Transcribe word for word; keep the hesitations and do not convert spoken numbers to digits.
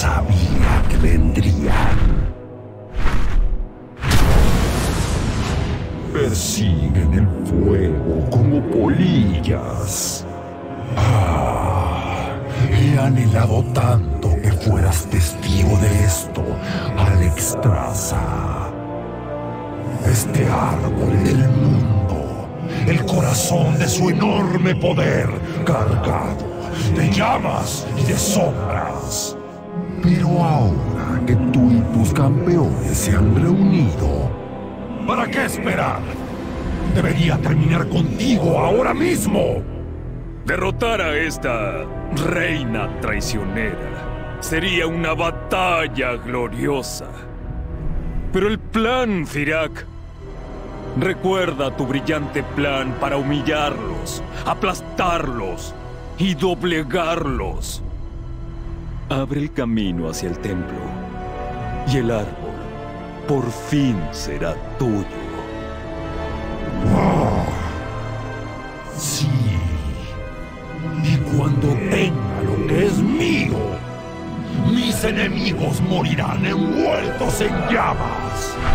Sabía que vendrían. Persiguen el fuego como polillas. Ah, he anhelado tanto que fueras testigo de esto, Alexstrasza. Este árbol del mundo, el corazón de su enorme poder, cargado de llamas y de sombras. Pero ahora que tú y tus campeones se han reunido, ¿para qué esperar? Debería terminar contigo ahora mismo. Derrotar a esta reina traicionera sería una batalla gloriosa. Pero el plan, Thrak. Recuerda tu brillante plan para humillarlos, aplastarlos y doblegarlos. Abre el camino hacia el templo y el árbol por fin será tuyo. Oh, sí. Y cuando tenga lo que es mío, mis enemigos morirán envueltos en llamas.